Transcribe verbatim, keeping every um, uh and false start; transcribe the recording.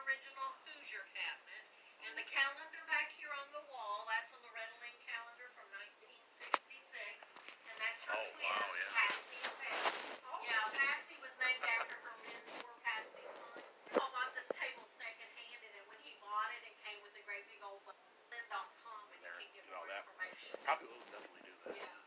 original Hoosier cabinet. And the calendar back here on the wall, that's a Loretta Lynn calendar from nineteen sixty-six. And that's her Oh, twin, wow, yeah. Patsy and Patsy. Yeah, Patsy was named after her mentor, Patsy Cline. Paul bought this table secondhand, and when he bought it, it came with a great big old lynn dot com, and you can get more information. Probably will definitely do that. Yeah.